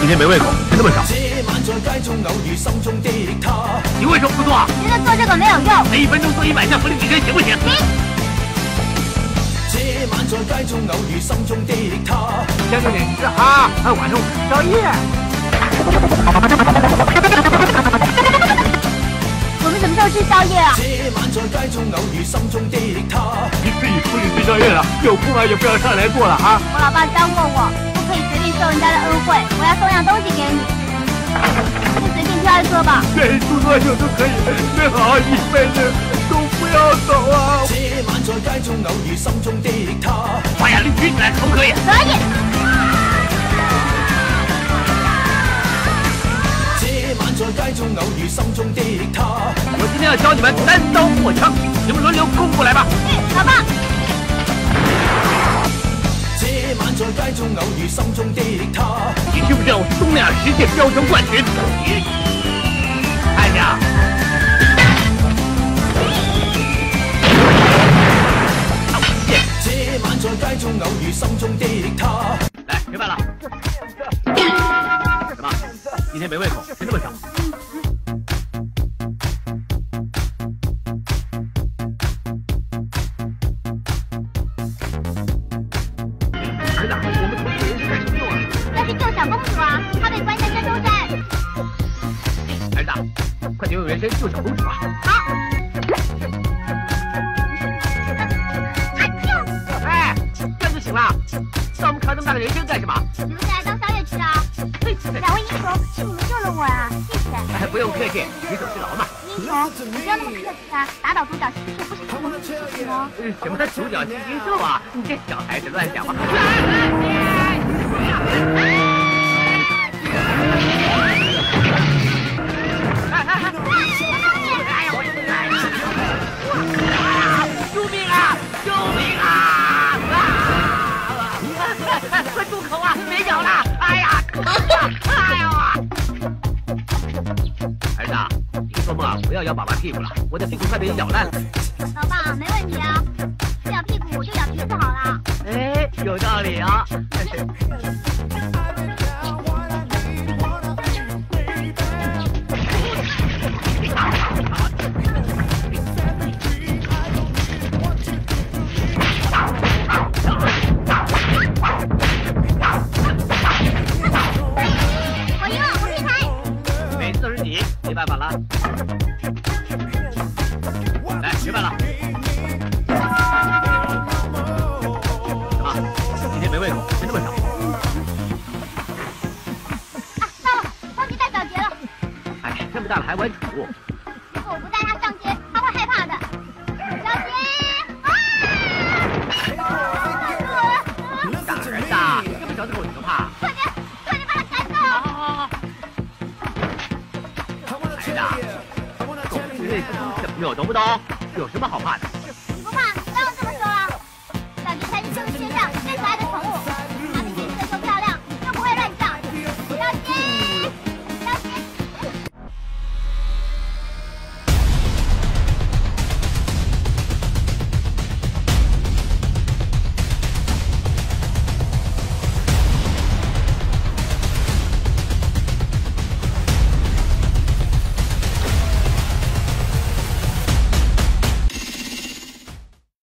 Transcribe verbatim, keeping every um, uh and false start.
天没胃口，吃那么少。你为什么不做？ 觉得做这个没有用。 每一分钟做一百下浮力挺身，行不行？ 行。 先给点吃啊，还晚上我吃宵夜。 我们什么时候吃宵夜啊？ 你自己出去吃宵夜了，有空了也不要上来过了啊！ 我老爸教过我，不可以随便受人家的恩惠。我要送样东西给你，你随便挑一颗吧。 愿意住多久都可以，最好一辈子都不要走啊！把眼力举起来，可不可以？ 可以。 我今天要教你们单刀过枪，你们轮流攻过来吧。 嗯，老爸。 你知不知道我是东南亚十届标枪冠军？看着。来，吃饭了。什么？今天没胃口，吃那么少。儿子，我们同事人是干什么用啊？ 要去救小公主啊，她被关在山中山。 儿子，快点用人参救小公主啊！ 好。 哎，这样就行了？那我们扛这么大的人参干什么？ 留下来当宵夜吃啊！两位英雄，是你们救了我啊，谢谢。 哎，不用客气，举手之劳嘛。 英雄，你不要那么客气啊！打倒独角戏兽不是我们的事情哦。 什么独角戏金兽啊？你这小孩子乱讲话！救命啊！救命啊！快住口啊！别咬了！哎呀！哎呀！儿子，你做梦啊！不要咬爸爸屁股了，我的屁股快被你咬烂了。 老爸，没问题啊，不咬屁股我就咬鼻子好了。 哎，有道理啊。 我赢了，我厉害。 每次都是你，没办法了。来，吃饭了。什么？今天没胃口，吃那么少。 啊，糟了，忘记带小杰了。 哎，这么大了还玩宠物？ 如果我不带他上街，他会害怕的。小杰，啊！ 大儿子，这么小的狗你都怕？ 快点，快点把他赶走！ 好好好好。儿子，狗是类似小朋友，懂不懂？有什么好怕的？ 你不怕，当然这么说了。小杰才是这个世界上最可爱的宠